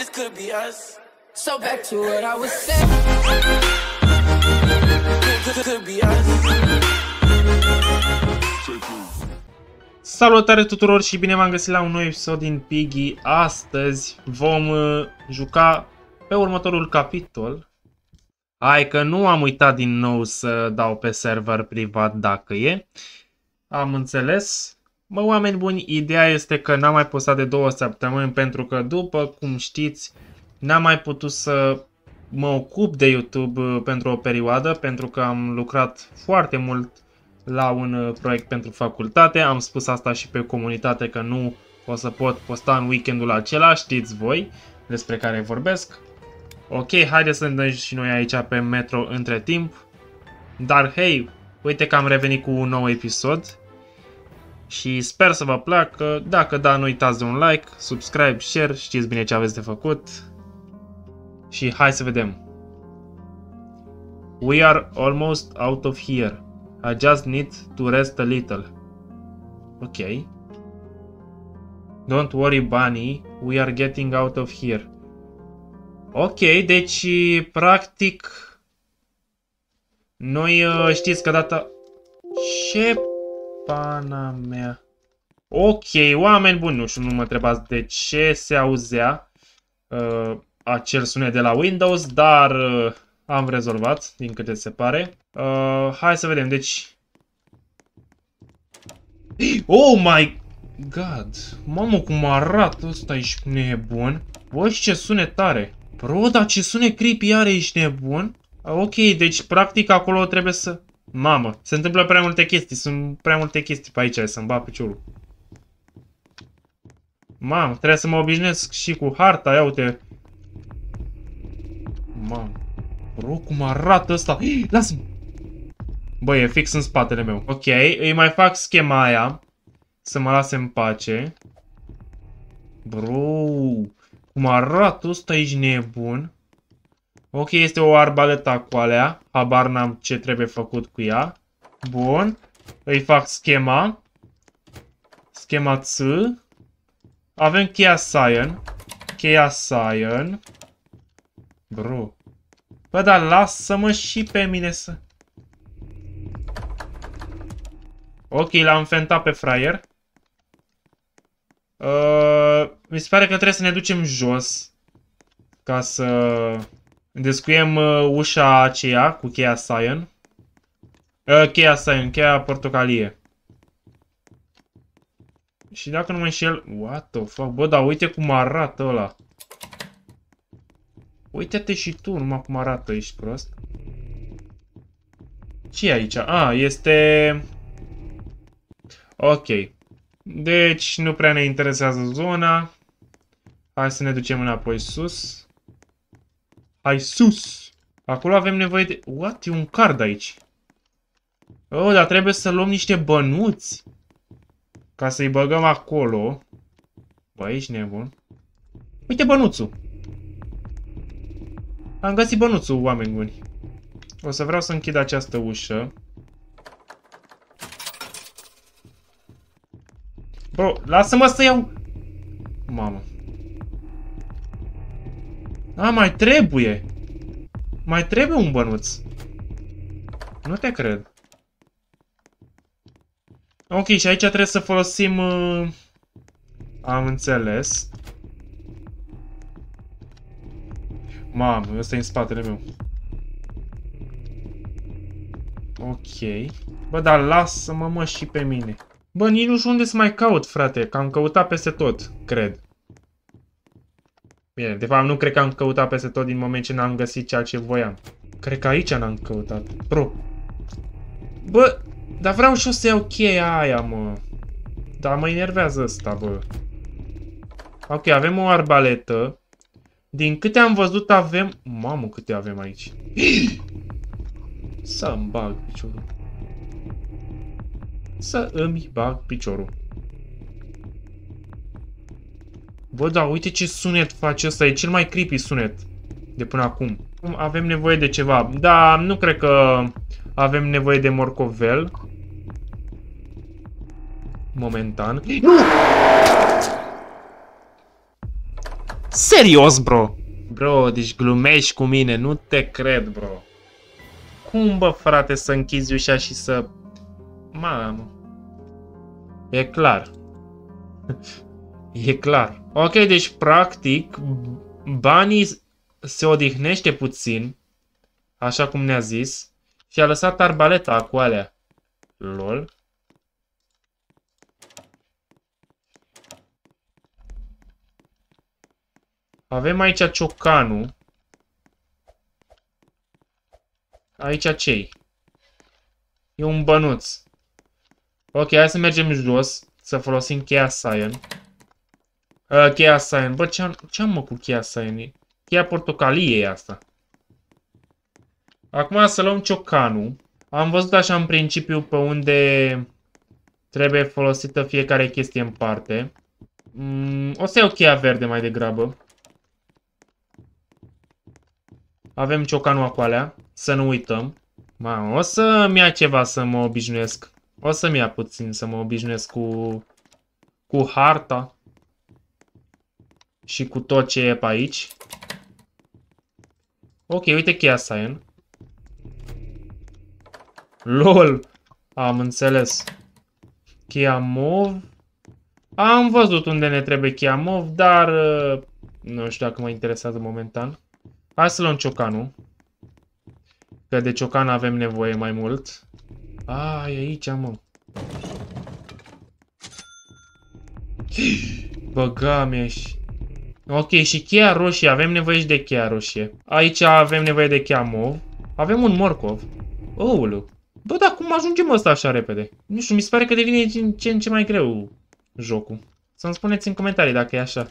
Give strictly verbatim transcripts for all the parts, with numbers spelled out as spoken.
this could be us. So back to what I was saying. Could, could be us. Salutare tuturor și bine v-am găsit la un nou episod din Piggy. Astăzi vom uh, juca pe următorul capitol. Hai că nu am uitat din nou să dau pe server privat dacă e. Am înțeles. Mă, oameni buni, ideea este că n-am mai postat de două săptămâni pentru că, după cum știți, n-am mai putut să mă ocup de YouTube pentru o perioadă, pentru că am lucrat foarte mult la un proiect pentru facultate. Am spus asta și pe comunitate că nu o să pot posta în weekendul acela, știți voi despre care vorbesc. Ok, haideți să ne dăm și noi aici pe Metro între timp. Dar hei, uite că am revenit cu un nou episod. Și sper să vă placă. Dacă da, nu uitați de un like, subscribe, share, știți bine ce aveți de făcut. Și hai să vedem. We are almost out of here. I just need to rest a little. Ok. Don't worry, Bunny. We are getting out of here. Ok, deci practic noi știți că data... Ce pana mea? Ok, oameni buni, nu știu, nu mă întrebați de ce se auzea uh, acel sunet de la Windows, dar uh, am rezolvat, din câte se pare. Uh, hai să vedem, deci... Oh my god! Mamă, cum arată ăsta, ești nebun? Bă, și ce sunet are! Bro, dar ce sunet creepy are, ești nebun? Ok, deci practic acolo trebuie să... Mamă, se întâmplă prea multe chestii, sunt prea multe chestii pe aici, să-mi bat piciorul. Mamă, trebuie să mă obișnuiesc și cu harta, ia uite. Mamă, bro, cum arată ăsta? Lasă-mă! Băi, e fix în spatele meu. Ok, îi mai fac schema aia, să mă lase în pace. Bro, cum arată ăsta, ești nebun? Ok, este o arbaletă cu alea. Habar n-am ce trebuie făcut cu ea. Bun. Îi fac schema. Schema Ț. Avem cheia Cyan. Cheia Cyan. Bro. Bă, dar lasă-mă și pe mine să... Ok, l-am fentat pe fraier. Uh, mi se pare că trebuie să ne ducem jos. Ca să... Descuiem uh, ușa aceea cu cheia Cyan. Uh, cheia Cyan, cheia portocalie. Și dacă nu mă înșel... What the fuck? Bă, dar uite cum arată ăla. Uite-te și tu, numai cum arată, ești prost. Ce e aici? Ah, este... Ok. Deci nu prea ne interesează zona. Hai să ne ducem înapoi sus. Hai sus! Acolo avem nevoie de... What? E un card aici. Oh, dar trebuie să luăm niște bănuți. Ca să-i băgăm acolo. Bă, ești nebun. Uite bănuțul. Am găsit bănuțul, oameni buni. O să vreau să închid această ușă. Bro, lasă-mă să iau... Mamă. A, mai trebuie. Mai trebuie un bănuț. Nu te cred. Ok, și aici trebuie să folosim... Uh... Am înțeles. Mamă, ăsta e în spatele meu. Ok. Bă, dar lasă-mă, mă, și pe mine. Bă, nici nu știu unde să mai caut, frate. Că am căutat peste tot, cred. Bine, de fapt nu cred că am căutat peste tot din moment ce n-am găsit ceea ce voiam. Cred că aici n-am căutat. Bro. Bă, dar vreau și eu să iau cheia aia, mă. Dar mă enervează ăsta, bă. Ok, avem o arbaletă. Din câte am văzut avem... Mamă, câte avem aici. Să-mi bag piciorul. Să îmi bag piciorul. Bă, da, uite ce sunet face ăsta. E cel mai creepy sunet de până acum. Avem nevoie de ceva. Da, nu cred că avem nevoie de morcovel. Momentan. Serios, bro? Bro, deci glumești cu mine, nu te cred, bro. Cum, bă, frate, să închizi ușa și să... Mamă. E clar. E clar. Ok, deci, practic, Bunny se odihnește puțin, așa cum ne-a zis, și a lăsat arbaleta cu alea. Lol. Avem aici ciocanul. Aici ce-i? E un bănuț. Ok, hai să mergem jos, să folosim cheia Cyan. Uh, cheia Cyan. Bă, ce-am ce mă cu cheia Cyan? Cheia portocalie e asta. Acum să luăm ciocanul. Am văzut așa în principiu pe unde trebuie folosită fiecare chestie în parte. Mm, o să iau cheia verde mai degrabă. Avem ciocanul cu alea, să nu uităm. Ma, o să-mi ia ceva să mă obișnuiesc. O să-mi ia puțin să mă obișnuiesc cu, cu harta. Și cu tot ce e pe aici. Ok, uite cheia Cyan. LOL! Am înțeles. Cheia mov. Am văzut unde ne trebuie cheia mov, dar uh, nu știu dacă mă interesează momentan. Hai să luăm ciocanul. Că de ciocan avem nevoie mai mult. A, e aici, mă. Băga-mi-și. Ok, și cheia roșie. Avem nevoie și de cheia roșie. Aici avem nevoie de cheia mov. Avem un morcov. Oulu. Bă, dar cum ajungem ăsta așa repede? Nu știu, mi se pare că devine din ce în ce mai greu jocul. Să-mi spuneți în comentarii dacă e așa.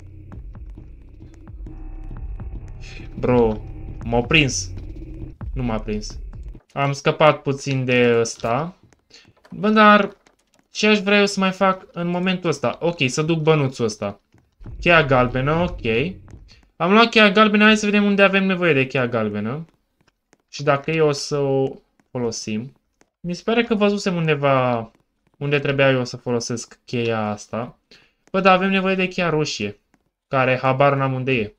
Bro, m-a prins. Nu m-a prins. Am scăpat puțin de ăsta. Bă, dar ce aș vrea eu să mai fac în momentul ăsta? Ok, să duc bănuțul ăsta. Cheia galbenă, ok. Am luat cheia galbenă, hai să vedem unde avem nevoie de cheia galbenă. Și dacă e o să o folosim. Mi se pare că văzusem undeva unde trebuia eu să folosesc cheia asta. Bă, dar avem nevoie de cheia roșie. Care habar n-am unde e.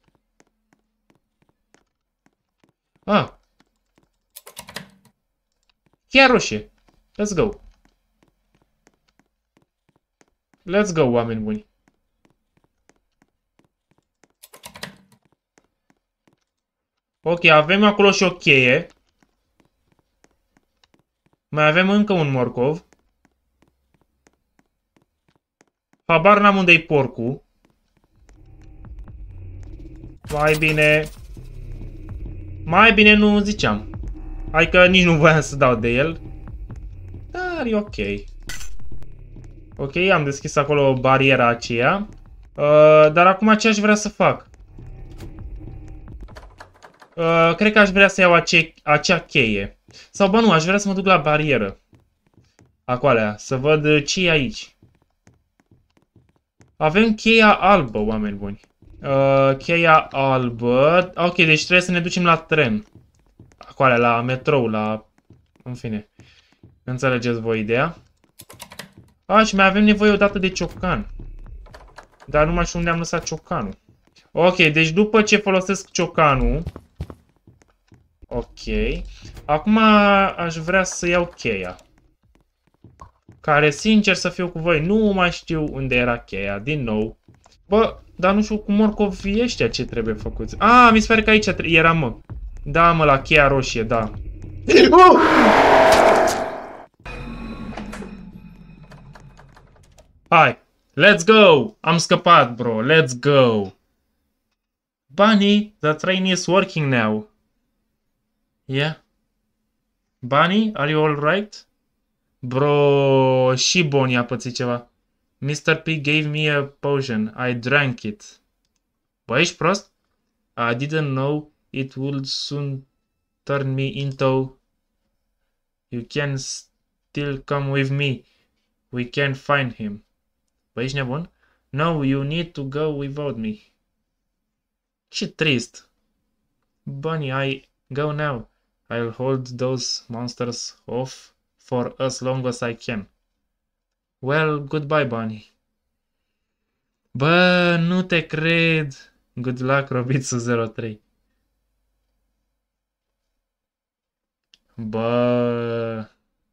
Ah. Cheia roșie. Let's go. Let's go, oameni buni. Ok, avem acolo și o cheie. Mai avem încă un morcov. Habar n-am unde-i porcul. Mai bine... Mai bine nu ziceam. Hai că nici nu voiam să dau de el. Dar e ok. Ok, am deschis acolo bariera aceea. Uh, dar acum ce aș vrea să fac? Uh, cred că aș vrea să iau ace acea cheie. Sau bă nu, aș vrea să mă duc la barieră. Acolo, să văd ce e aici. Avem cheia albă, oameni buni. Uh, cheia albă. Ok, deci trebuie să ne ducem la tren. Acolo, la metrou, la... În fine. Înțelegeți voi ideea? A, și mai avem nevoie odată de ciocan. Dar nu mai știu unde am lăsat ciocanul. Ok, deci după ce folosesc ciocanul... Ok. Acum aș vrea să iau cheia. Care, sincer să fiu cu voi, nu mai știu unde era cheia, din nou. Bă, dar nu știu cu morcovii ăștia ce trebuie făcuți. Ah, mi se pare că aici era, mă. Da, mă, la cheia roșie, da. Uh! Hai, let's go! Am scăpat, bro, let's go! Bunny, the train is working now. Yeah? Bunny, are you alright? Bro, și Bonnie a pățit ceva. mister P gave me a potion. I drank it. Bă, ești prost? I didn't know it would soon turn me into... You can still come with me. We can find him. Bă, ești nebun? No, you need to go without me. Ce trist. Bunny, I go now. I'll hold those monsters off for as long as I can. Well, goodbye, Bunny. Bă, nu te cred. Good luck, Robitsu zero trei. Bă...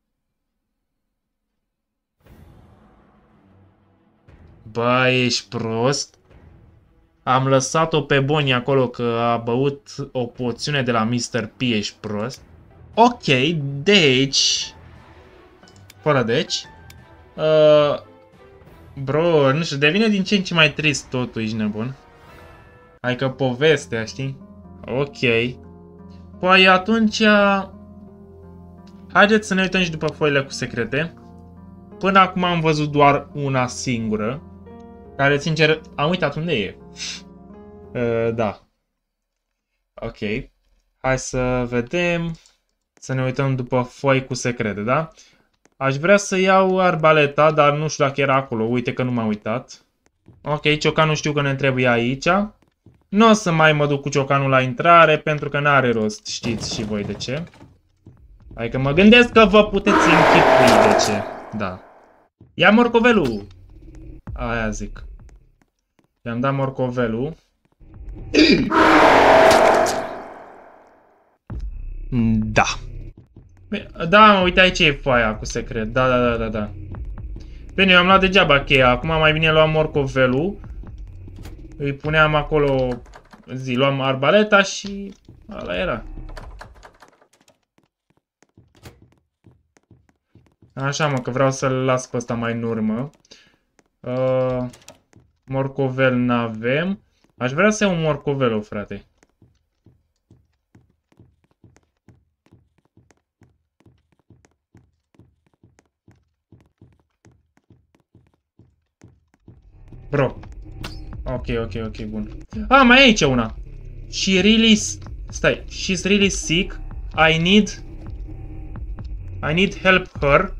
Bă, ești prost? Am lăsat-o pe Bonnie acolo că a băut o poțiune de la mister P, ești prost? Ok, deci... Fără deci... Uh, bro, nu știu, devine din ce în ce mai trist totul, ești nebun. Adică povestea, știi? Ok. Păi atunci... Haideți să ne uităm și după foile cu secrete. Până acum am văzut doar una singură. Care, sincer, am uitat unde e. Uh, da. Ok. Hai să vedem. Să ne uităm după foi cu secrete, da? Aș vrea să iau arbaleta, dar nu știu dacă era acolo. Uite că nu m-am uitat. Ok, ciocanul știu că ne trebuie aici. Nu o să mai mă duc cu ciocanul la intrare, pentru că n-are rost. Știți și voi de ce. Adică mă gândesc că vă puteți închipui de ce. Da. Ia morcovelul! Aia zic. I-am dat morcovelul. Da. Da, uite aici e foaia cu secret. Da, da, da, da, da. Bine, eu am luat degeaba cheia. Acum mai bine luam morcovelul. Îi puneam acolo... Zi, luam arbaleta și... Ăla era. Așa, mă, că vreau să-l las pe ăsta mai în urmă. Uh, morcovel n-avem. Aș vrea să iau un morcovelul, frate. Bro. Ok, ok, ok, bun. Ah, mai e aici una. She really... Stai. She's really sick. I need... I need help her.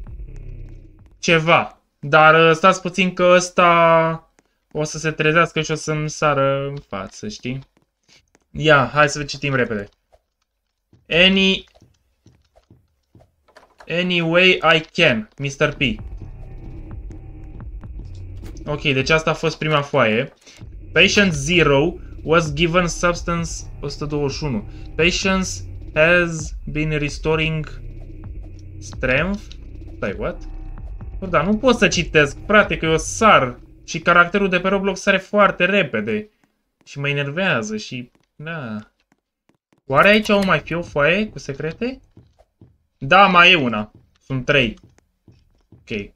Ceva. Dar stați puțin că ăsta o să se trezească și o să-mi sară în față, știi? Ia, hai să citim repede. Any... Any way I can, mister P. Ok, deci asta a fost prima foaie. Patient zero was given substance o sută douăzeci și unu. Patient has been restoring strength. Stai, what? Da, nu pot să citesc, frate, că eu sar. Și caracterul de pe Roblox sare foarte repede. Și mă enervează și... Da. Oare aici o mai fi o foaie cu secrete? Da, mai e una. Sunt trei. Ok.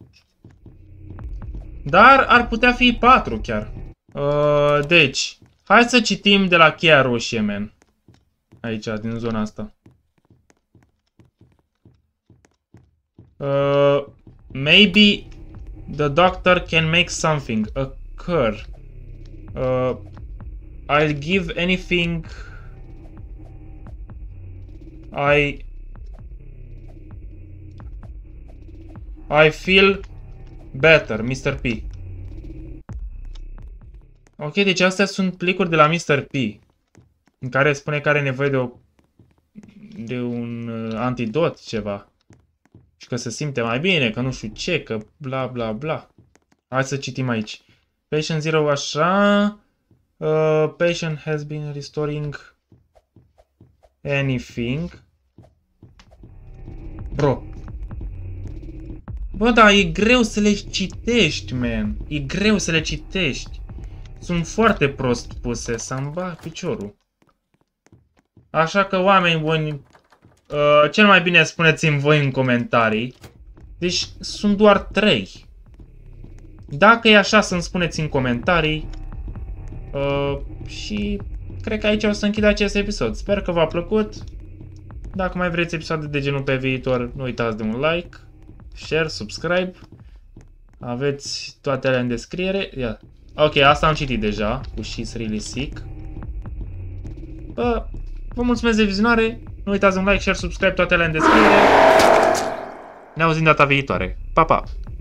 Dar ar putea fi patru chiar. Uh, deci, hai să citim de la cheia roșie, man. Aici, din zona asta. Uh, maybe the doctor can make something occur. Uh, I'll give anything I... I feel better, mister P. Ok, deci astea sunt plicuri de la mister P. În care spune că are nevoie de, o, de un uh, antidot, ceva. Și că se simte mai bine, că nu știu ce, că bla bla bla. Hai să citim aici. Patient zero așa. Uh, patient has been restoring anything. Bro. Bă, da, e greu să le citești, man. E greu să le citești. Sunt foarte prost puse, să-mi bag piciorul. Așa că, oameni buni, uh, cel mai bine spuneți-mi voi în comentarii. Deci, sunt doar trei. Dacă e așa, să-mi spuneți în comentarii. Uh, și cred că aici o să închid acest episod. Sper că v-a plăcut. Dacă mai vreți episoade de genul pe viitor, nu uitați de un like, share, subscribe. Aveți toate alea în descriere. Ia. Ok, asta am citit deja, cu She's Really Sick. Bă, vă mulțumesc de vizionare. Nu uitați de un like, share, subscribe, toate alea în descriere. Ne auzim data viitoare. Pa, pa!